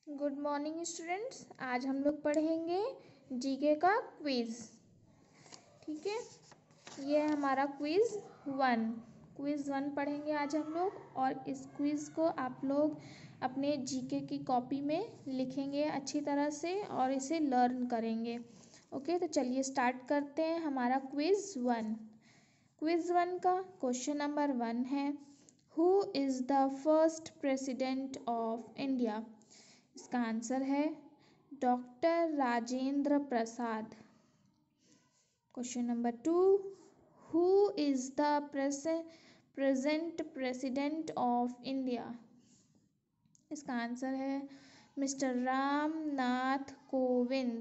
Good morning students. आज हम लोग पढ़ेंगे जीके का क्विज़। ठीक है, ये है हमारा क्विज़ वन पढ़ेंगे आज हम लोग। और इस क्विज़ को आप लोग अपने जीके की कॉपी में लिखेंगे अच्छी तरह से और इसे लर्न करेंगे। ओके, तो चलिए स्टार्ट करते हैं हमारा क्विज़ वन का क्वेश्चन नंबर 1 है, who is the first president of India. इसका आंसर है doctor Rajendra Prasad. Question number 2, who is the present president of India. इसका आंसर है mister Ram Nath Kovind.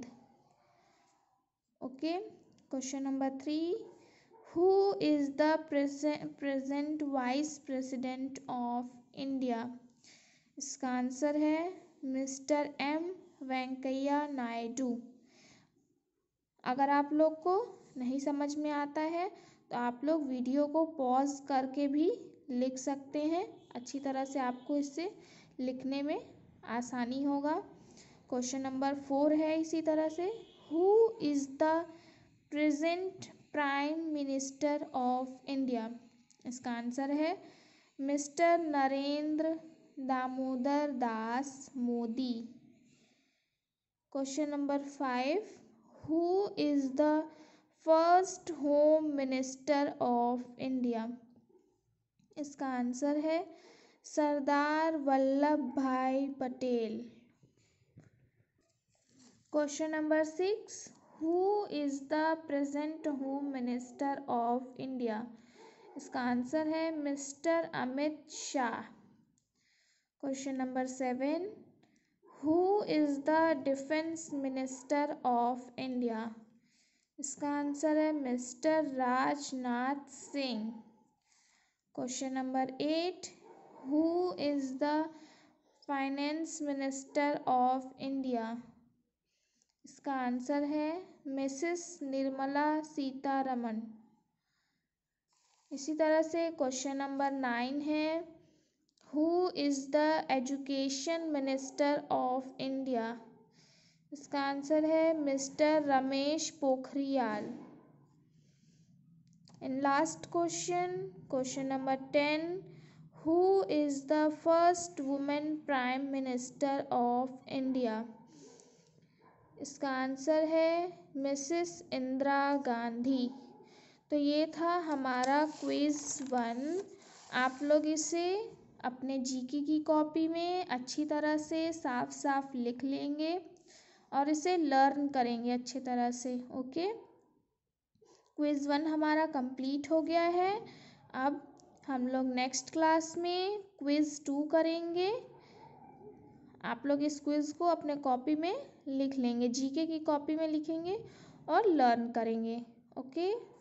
Okay, question number 3, who is the present vice president of India. इसका answer है mister M Venkaiah Naidu. अगर आप लोग को नहीं समझ में आता है तो आप लोग वीडियो को पॉज करके भी लिख सकते हैं। अच्छी तरह से आपको इससे लिखने में आसानी होगा। क्वेश्चन नंबर 4 है इसी तरह से, who is the present prime minister of India. इसका आंसर है mister Narendra Damodar Das Modi. Question number 5, who is the first home minister of India. इसका आंसर है Sardar Vallabh Bhai Patel. Question number 6, who is the present home minister of India. इसका answer है mister Amit Shah. Question number 7, who is the defence minister of India. इसका answer है mister Rajnath Singh. Question number 8, who is the finance minister of India. इसका answer है missus Nirmala Sitharaman. इसी तरह से question number 9 है, who is the education minister of India. इसका answer है mister Ramesh Pokhriyal. And last question number 10, who is the first women prime minister of India. इसका answer है मिसेस इंदिरा गांधी। तो ये था हमारा क्विज़ 1। आप लोग इसे अपने जीके की कॉपी में अच्छी तरह से साफ लिख लेंगे और इसे लर्न करेंगे अच्छी तरह से। ओके, क्विज़ 1 हमारा कंप्लीट हो गया है। अब हम लोग नेक्स्ट क्लास में क्विज़ 2 करेंगे। आप लोग इस क्विज़ को अपने कॉपी में लिख लेंगे, जीके की कॉपी में लिखेंगे और लर्न करेंगे। ओके।